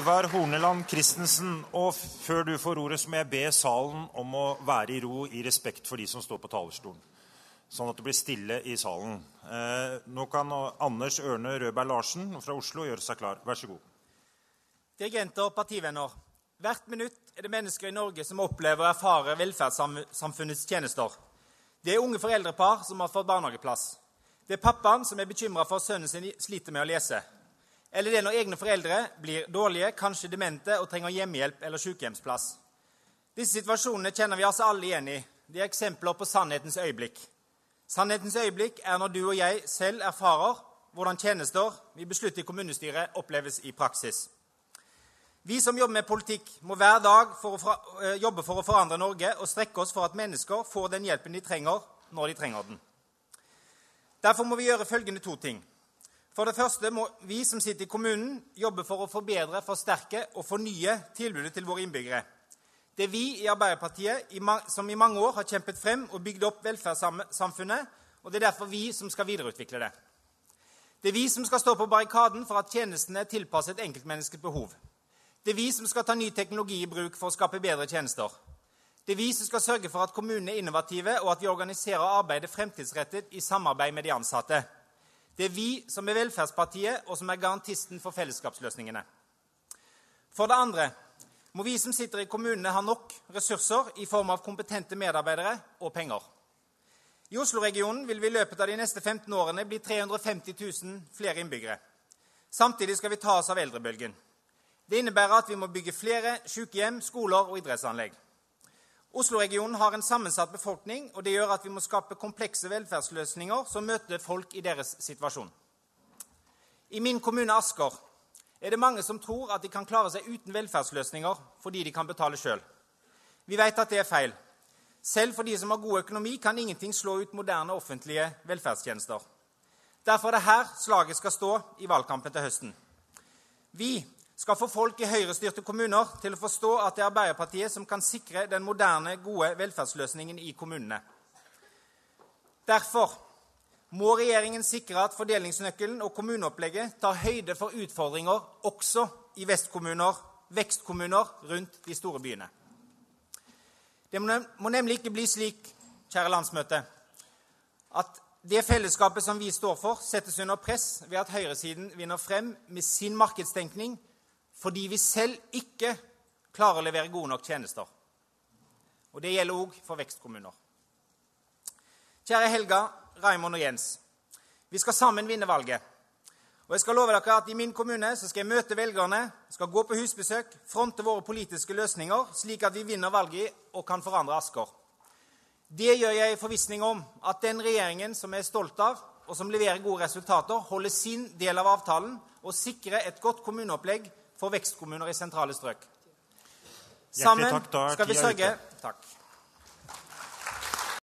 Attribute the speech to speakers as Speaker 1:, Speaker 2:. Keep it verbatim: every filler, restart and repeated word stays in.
Speaker 1: Ivar Horneland Christensen, og før du får ordet så må jeg be salen om å være i ro i respekt for de som står på talerstolen, sånn at det blir stille i salen. Eh, nå kan Anders Ørne Rødberg Larsen fra Oslo gjøre seg klar. Vær så god.
Speaker 2: Dirigenter og partivenner. Hvert minutt er det mennesker i Norge som opplever å erfare velferdssamfunnets tjenester. Det er unge foreldrepar som har fått barnehageplass. Det er pappaen som er bekymret for at sønnen sin sliter med å lese. Eller det er når egne foreldre blir dårlige, kanskje demente og trenger hjemmehjelp eller sykehjemsplass. Disse situasjonene kjenner vi altså alle igjen i. Det er eksempler på sannhetens øyeblikk. Sannhetens øyeblikk er når du og jeg selv erfarer hvordan tjenester vi beslutter i kommunestyret oppleves i praksis. Vi som jobber med politikk må hver dag for å fra, jobbe for å forandre Norge og strekke oss for at mennesker får den hjelpen de trenger når de trenger den. Derfor må vi gjøre følgende to ting. For det første må vi som sitter i kommunen jobbe for å forbedre, forsterke og fornye tilbudet til våre innbyggere. Det er vi i Arbeiderpartiet som i mange år har kjempet frem og bygd opp velferdssamfunnet, og det er derfor vi som skal videreutvikle det. Det er vi som skal stå på barrikaden for at tjenestene er tilpasset enkeltmenneskets behov. Det er vi som skal ta ny teknologi i bruk for å skape bedre tjenester. Det er vi som skal sørge for at kommunene er innovative, og at vi organiserer arbeidet fremtidsrettet i samarbeid med de ansatte. Det er vi som er velferdspartiet, og som er garantisten for fellesskapsløsningene. For det andre må vi som sitter i kommunene ha nok ressurser i form av kompetente medarbeidere og penger. I Oslo-regionen vil vi i løpet av de neste femten årene bli tre hundre og femti tusen flere innbyggere. Samtidig skal vi ta oss av eldrebølgen. Det innebærer at vi må bygge flere sykehjem, skoler og idrettsanlegg. Oslo-regionen har en sammensatt befolkning, og det gjør at vi må skape komplekse velferdsløsninger som møter folk i deres situasjon. I min kommune Asker er det mange som tror at de kan klare seg uten velferdsløsninger fordi de kan betale selv. Vi vet at det er feil. Selv for de som har god økonomi kan ingenting slå ut moderne offentlige velferdstjenester. Derfor er det her slaget skal stå i valgkampen til høsten. Vi skal få folk i høyrestyrte kommuner til å forstå at det er Arbeiderpartiet som kan sikre den moderne, gode velferdsløsningen i kommunene. Derfor må regjeringen sikre at fordelingsnøkkelen og kommuneopplegget tar høyde for utfordringer også i vestkommuner, vekstkommuner rundt de store byene. Det må nemlig ikke bli slik, kjære landsmøte, at det fellesskapet som vi står for settes under press ved at høyresiden vinner frem med sin markedstenkning, fordi vi selv ikke klarer å levere gode nok tjenester. Og det gjelder også for vekstkommuner. Kjære Helga, Raimond og Jens, vi skal sammen vinne valget. Og jeg skal love dere at i min kommune så skal jeg møte velgerne, skal gå på husbesøk, fronte våre politiske løsninger, slik at vi vinner valget og kan forandre Asker. Det gjør jeg i forvissning om at den regjeringen som jeg er stolt av, og som leverer gode resultater, holder sin del av avtalen og sikrer et godt kommuneopplegg for vekstkommuner i sentrale strøk. Sammen skal vi sørge. Takk.